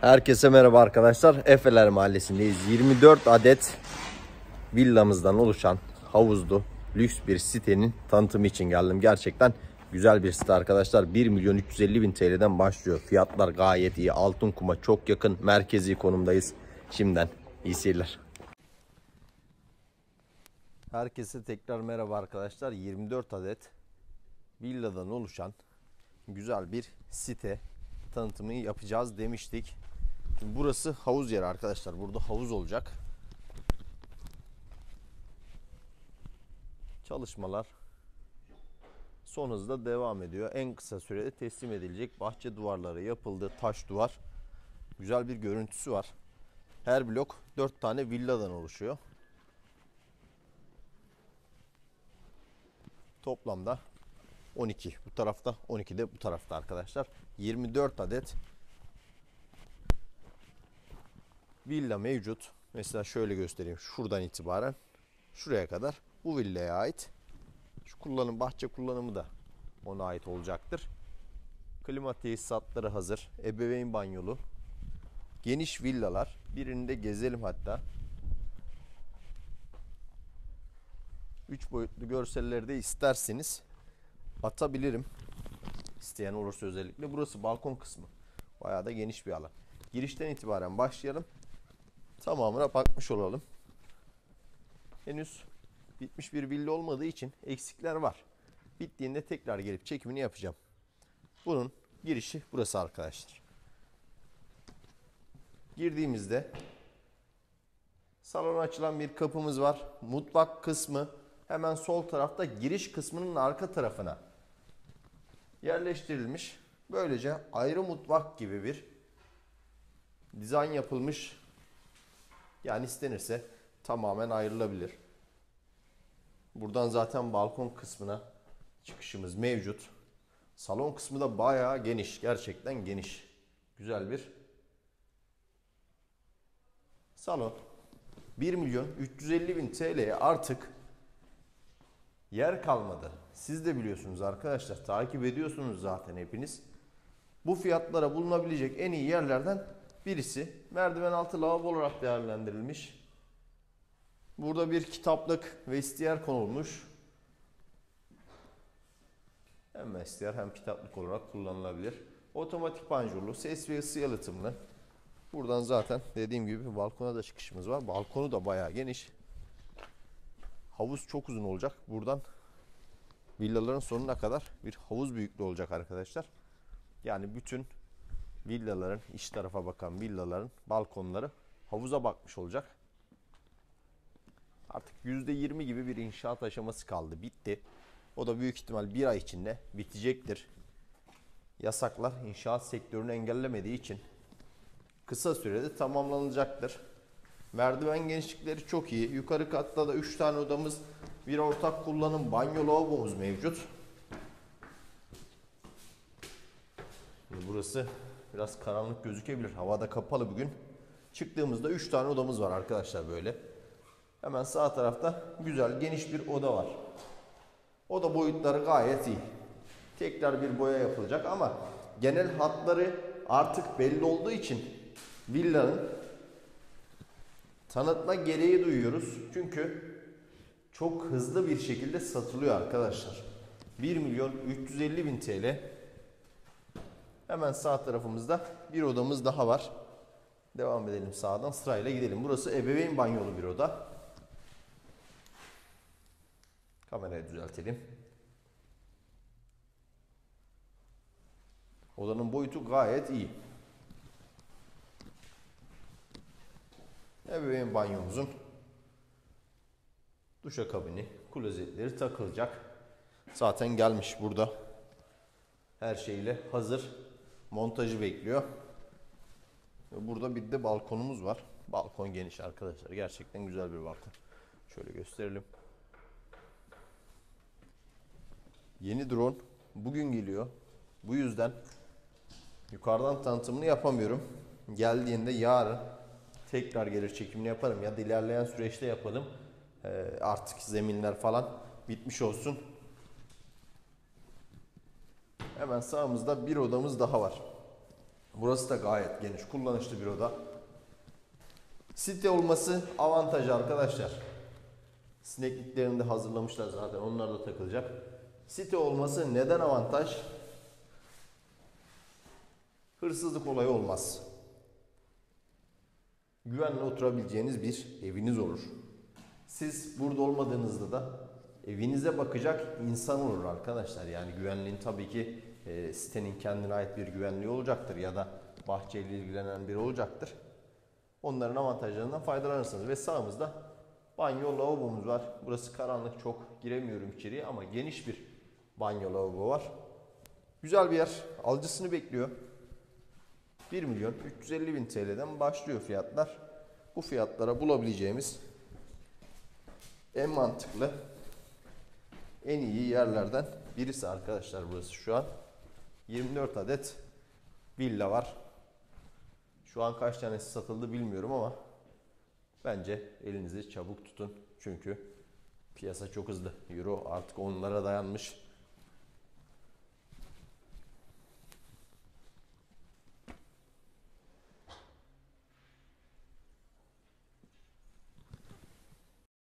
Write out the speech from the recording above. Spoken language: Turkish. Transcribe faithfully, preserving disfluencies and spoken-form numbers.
Herkese merhaba arkadaşlar. Efeler Mahallesi'ndeyiz. yirmi dört adet villamızdan oluşan havuzlu lüks bir sitenin tanıtımı için geldim. Gerçekten güzel bir site arkadaşlar. bir milyon üç yüz elli bin T L'den başlıyor. Fiyatlar gayet iyi. Altınkum'a çok yakın, merkezi konumdayız. Şimdiden iyi seyirler. Herkese tekrar merhaba arkadaşlar. yirmi dört adet villadan oluşan güzel bir site tanıtımı yapacağız demiştik. Şimdi burası havuz yeri arkadaşlar. Burada havuz olacak. Çalışmalar son hızda devam ediyor. En kısa sürede teslim edilecek. Bahçe duvarları yapıldı. Taş duvar. Güzel bir görüntüsü var. Her blok dört tane villadan oluşuyor. Toplamda on iki. Bu tarafta, on iki de bu tarafta arkadaşlar. yirmi dört adet villa mevcut. Mesela şöyle göstereyim. Şuradan itibaren şuraya kadar bu villaya ait. Şu kullanım, bahçe kullanımı da ona ait olacaktır. Klima tesisatları hazır. Ebeveyn banyolu. Geniş villalar. Birini de gezelim hatta. üç boyutlu görselleri de isterseniz atabilirim. İsteyen olursa özellikle. Burası balkon kısmı. Bayağı da geniş bir alan. Girişten itibaren başlayalım. Tamamına bakmış olalım. Henüz bitmiş bir villa olmadığı için eksikler var. Bittiğinde tekrar gelip çekimini yapacağım. Bunun girişi burası arkadaşlar. Girdiğimizde salona açılan bir kapımız var. Mutfak kısmı hemen sol tarafta, giriş kısmının arka tarafına yerleştirilmiş. Böylece ayrı mutfak gibi bir dizayn yapılmış. Yani istenirse tamamen ayrılabilir. Buradan zaten balkon kısmına çıkışımız mevcut. Salon kısmı da bayağı geniş. Gerçekten geniş. Güzel bir salon. bir milyon üç yüz elli bin T L'ye artık yer kalmadı. Siz de biliyorsunuz arkadaşlar. Takip ediyorsunuz zaten hepiniz. Bu fiyatlara bulunabilecek en iyi yerlerden birisi. Merdiven altı lavabo olarak değerlendirilmiş. Burada bir kitaplık ve vestiyer konulmuş. Hem vestiyer hem kitaplık olarak kullanılabilir. Otomatik panjurlu, ses ve ısı yalıtımlı. Buradan zaten dediğim gibi balkona da çıkışımız var. Balkonu da bayağı geniş. Havuz çok uzun olacak. Buradan villaların sonuna kadar bir havuz büyüklüğü olacak arkadaşlar. Yani bütün villaların, iç tarafa bakan villaların balkonları havuza bakmış olacak. Artık yüzde yirmi gibi bir inşaat aşaması kaldı. Bitti. O da büyük ihtimal bir ay içinde bitecektir. Yasaklar inşaat sektörünü engellemediği için kısa sürede tamamlanacaktır. Merdiven genişlikleri çok iyi. Yukarı katta da üç tane odamız, bir ortak kullanım banyo lavabomuz mevcut. Burası biraz karanlık gözükebilir. Havada kapalı bugün. Çıktığımızda üç tane odamız var arkadaşlar böyle. Hemen sağ tarafta güzel geniş bir oda var. Oda boyutları gayet iyi. Tekrar bir boya yapılacak ama genel hatları artık belli olduğu için villanın tanıtma gereği duyuyoruz. Çünkü çok hızlı bir şekilde satılıyor arkadaşlar. bir milyon üç yüz elli bin T L. Hemen sağ tarafımızda bir odamız daha var. Devam edelim sağdan, sırayla gidelim. Burası ebeveyn banyolu bir oda. Kamerayı düzeltelim. Odanın boyutu gayet iyi. Ebeveyn banyomuzun duşakabini, klozetleri takılacak. Zaten gelmiş burada. Her şeyle hazır. Montajı bekliyor. Ve burada bir de balkonumuz var. Balkon geniş arkadaşlar. Gerçekten güzel bir balkon. Şöyle gösterelim. Yeni drone bugün geliyor. Bu yüzden yukarıdan tanıtımını yapamıyorum. Geldiğinde yarın tekrar gelir çekimini yaparım. Ya da ilerleyen süreçte yapalım. Ee, artık zeminler falan bitmiş olsun. Hemen sağımızda bir odamız daha var. Burası da gayet geniş, kullanışlı bir oda. Site olması avantajı arkadaşlar. Sinekliklerini de hazırlamışlar zaten, onlar da takılacak. Site olması neden avantaj? Hırsızlık olayı olmaz. Güvenle oturabileceğiniz bir eviniz olur. Siz burada olmadığınızda da evinize bakacak insan olur arkadaşlar. Yani güvenliğin tabii ki e, sitenin kendine ait bir güvenliği olacaktır ya da bahçeyle ilgilenen biri olacaktır. Onların avantajlarından faydalanırsınız. Ve sağımızda banyo lavabomuz var. Burası karanlık, çok giremiyorum içeriye ama geniş bir banyo lavabo var. Güzel bir yer. Alıcısını bekliyor. bir milyon üç yüz elli bin T L'den başlıyor fiyatlar. Bu fiyatlara bulabileceğimiz en mantıklı, en iyi yerlerden birisi arkadaşlar burası şu an. yirmi dört adet villa var. Şu an kaç tanesi satıldı bilmiyorum ama bence elinizi çabuk tutun. Çünkü piyasa çok hızlı. Euro artık onlara dayanmış.